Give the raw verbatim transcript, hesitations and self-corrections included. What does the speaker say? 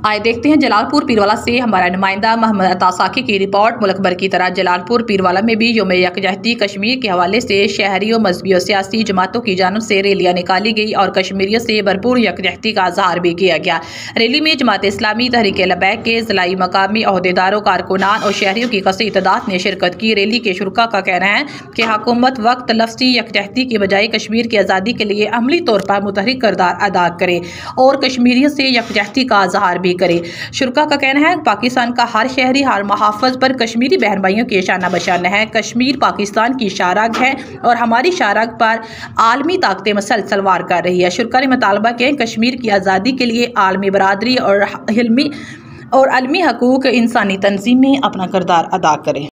آئے دیکھتے ہیں جلال پور پیروالا سے ہمارا نمائندہ محمد عطا ساکی کی رپورٹ۔ ملک بھر کی طرح جلال پور پیروالا میں بھی یوم یکجہتی کشمیر کے حوالے سے شہریوں، مذہبی اور سیاسی جماعتوں کی جانب سے ریلیاں نکالی گئی اور کشمیریوں سے بھرپور یکجہتی کا اظہار بھی کیا گیا۔ ریلی میں جماعت اسلامی، تحریک لبیک کے ضلعی مقامی عہدیداروں، کارکنان اور شہریوں کی کثیر تعداد نے شرکت کی۔ ریلی کے شرکاء کا کہنا ہے کہ حکومت وقت لفظی یکجہتی کے بجائے کشمیر کی آزادی کے لیے عملی طور پر متحرک کردار ادا کرے اور کشمیریوں سے یکجہتی کا اظہار بھی کرے۔ شرکاء کا کہنا ہے کہ پاکستان کا ہر شہری، ہر محافظ پر کشمیری بہن بھائیوں کے شانہ بشانہ ہے۔ کشمیر پاکستان کی شاہراہ ہے اور ہماری شاہراہ پر عالمی طاقتیں مسلسل وار کر رہی ہے۔ شرکاء نے مطالبہ کیا کہ کشمیر کی آزادی کے لیے عالمی برادری اور علمی اور عالمی حقوق انسانی تنظیمیں اپنا کردار ادا کریں۔